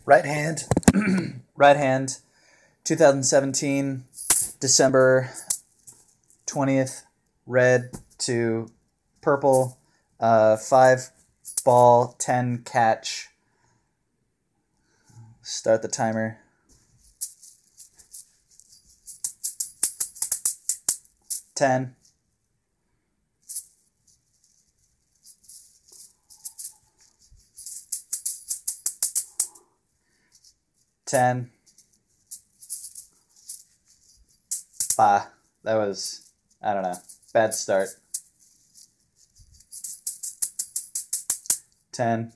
Right hand. Right hand. 2017, December 20th. Red to purple. 5 ball, 10 catch. Start the timer. Ten. 10. Bah, that was, I don't know, bad start. 10.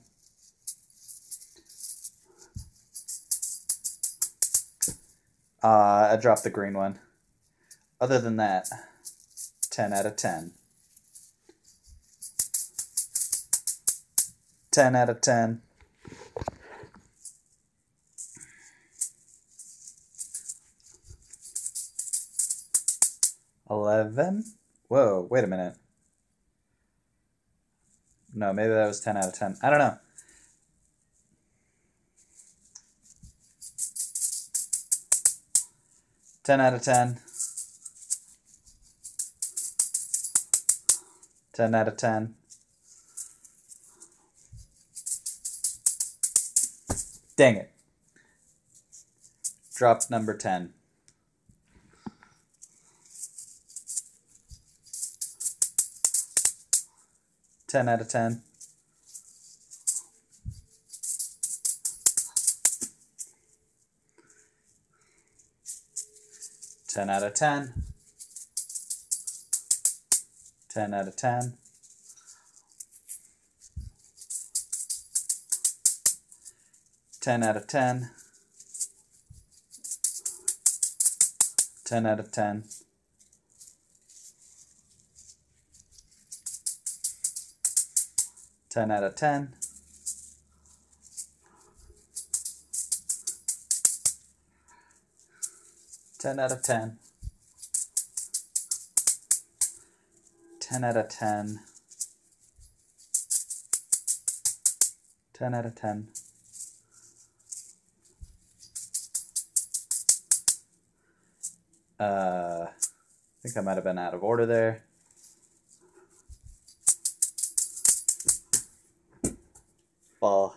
I dropped the green one. Other than that, 10 out of 10. 10 out of 10. 11. Whoa, wait a minute. No, maybe that was 10 out of 10. I don't know. Ten out of 10. 10 out of 10. Dang it. Dropped number 10. Ten out of 10. 10 out of 10. 10 out of 10. 10 out of 10. 10 out of 10. 10 out of 10. 10 out of 10. 10 out of 10. 10 out of 10. I think I might have been out of order there. Ball.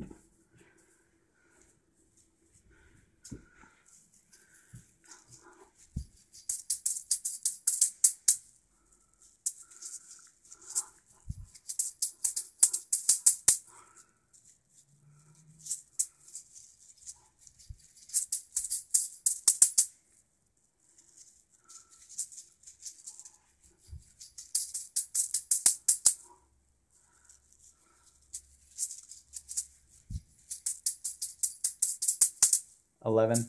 $11.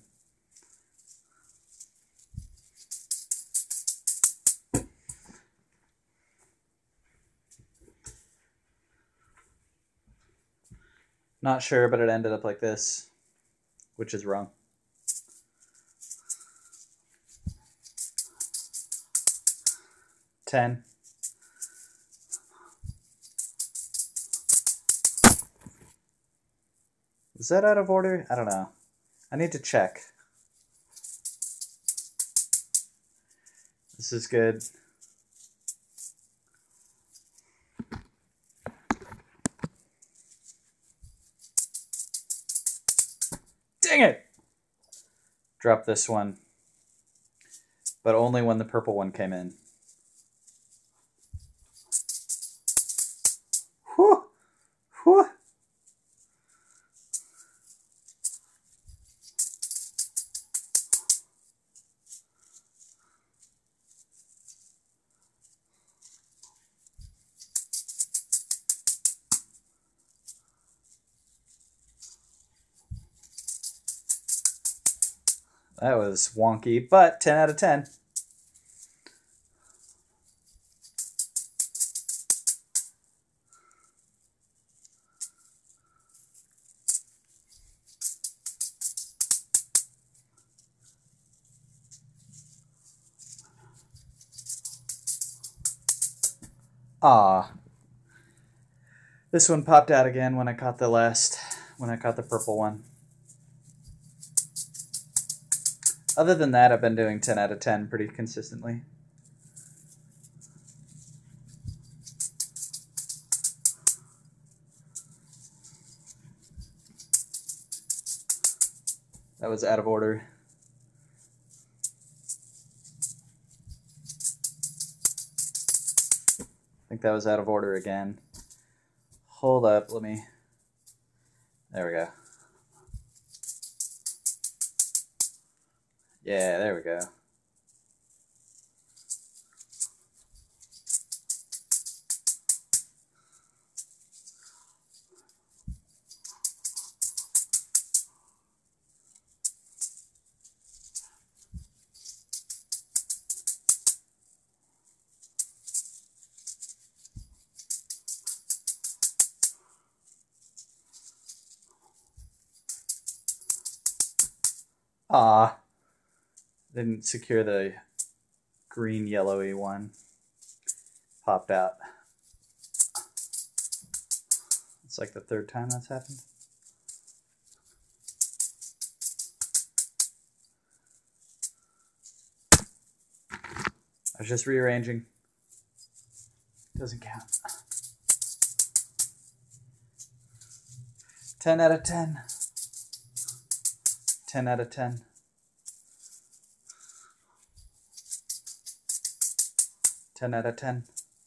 Not sure, but it ended up like this, which is wrong. $10. Is that out of order? I don't know. I need to check. This is good. Dang it! Drop this one. But only when the purple one came in. Whew! Whew! That was wonky, but 10 out of 10. Ah. This one popped out again when I caught the purple one. Other than that, I've been doing 10 out of 10 pretty consistently. That was out of order. I think that was out of order again. Hold up, let me... There we go. Yeah, there we go. Ah, didn't secure the green yellowy one. Popped out. It's like the third time that's happened. I was just rearranging. Doesn't count. 10 out of 10. 10 out of 10. 10 out of 10.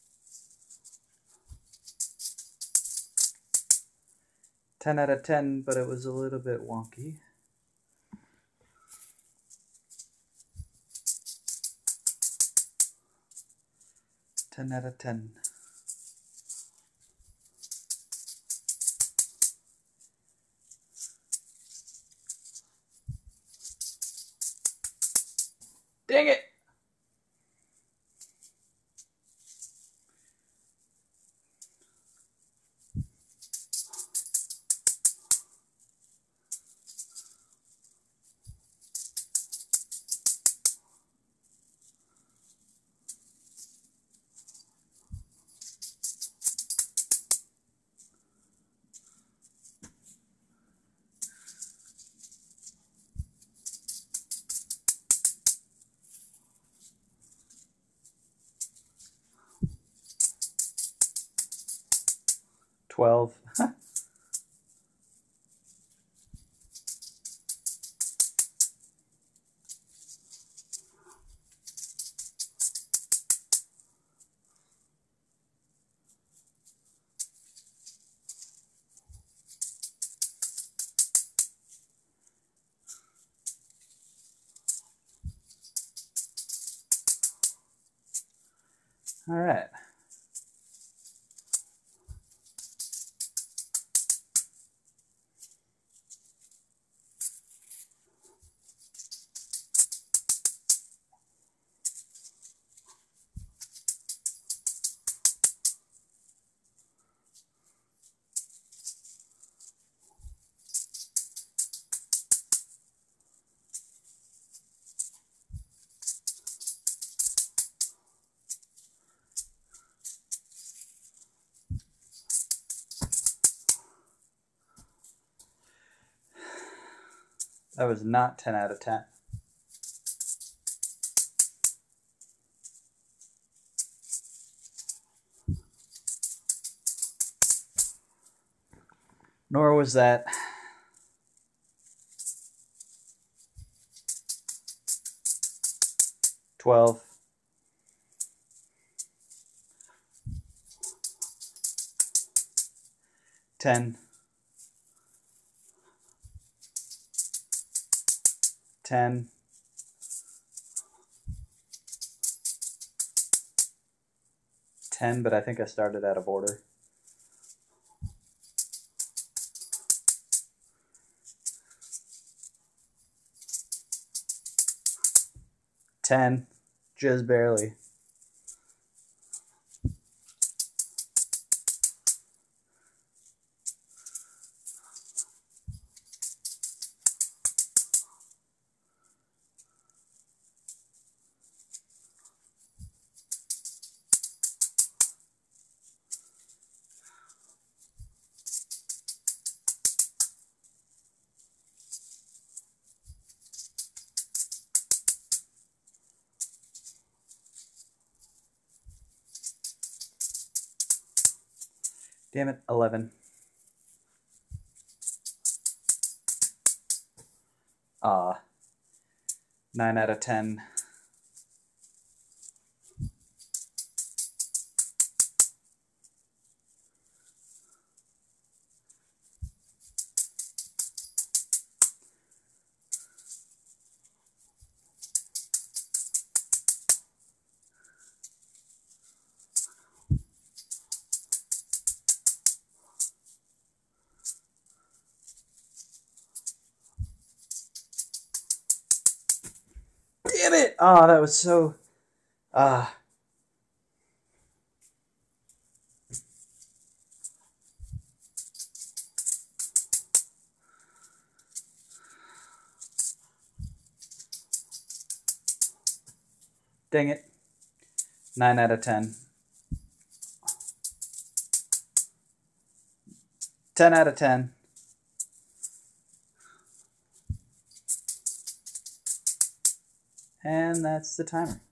10 out of 10, but it was a little bit wonky. Ten out of 10. Dang it! $12. All right. That was not 10 out of 10. Nor was that 12. $10. $10. $10, but I think I started out of order. $10, just barely. Damn it, 11. Ah, 9 out of 10. Damn it! Oh, that was so... Dang it. 9 out of 10. 10 out of 10. And that's the timer.